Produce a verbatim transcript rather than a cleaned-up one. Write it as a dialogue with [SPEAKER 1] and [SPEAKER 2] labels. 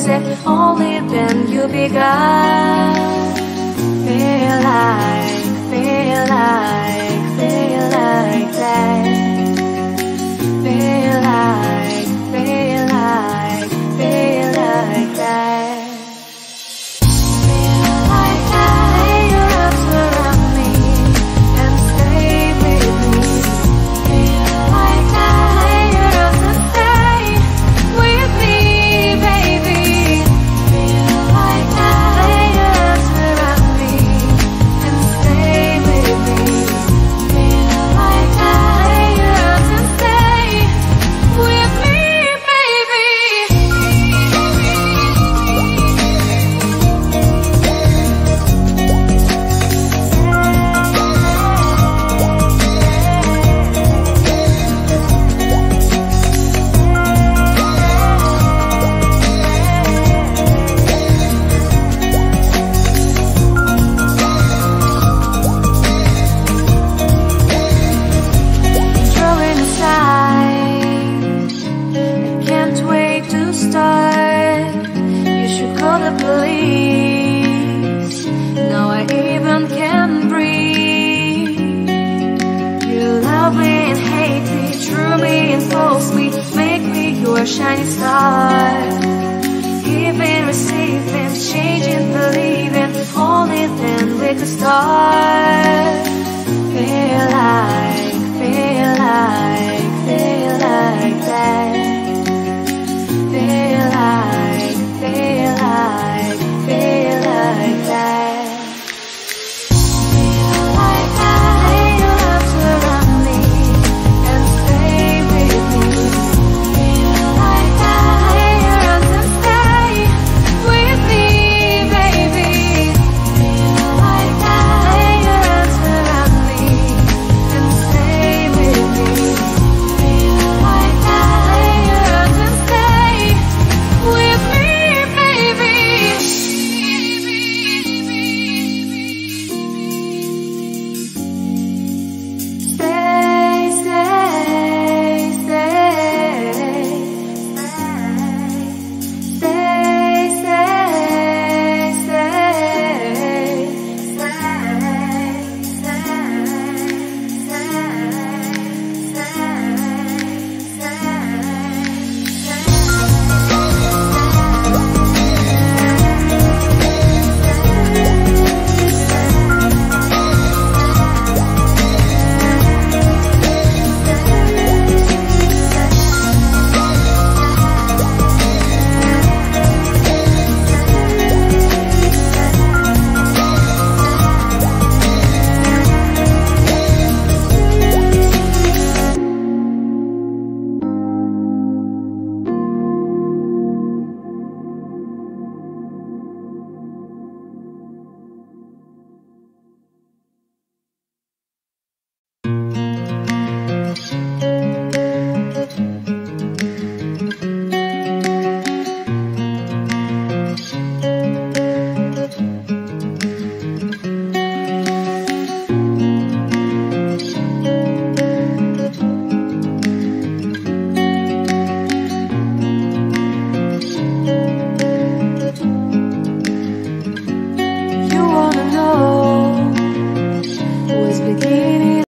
[SPEAKER 1] said only then you begun. Feel like, feel like, feel like that. Feel like, feel like, feel like that. Feel like that. Lay your arms around me and stay with me. Feel like that. Lay your arms and stay with me, baby. Feel like that. Lay your arms around me and stay with me. Feel like that. Lay your arms and stay with me, baby. Drawing aside, I can't wait to start. You should call the police. Now I even can't breathe. You love me and hate me, true me and false me, make me your shining star. Giving, receiving, changing, believing, only then we could start. Feel like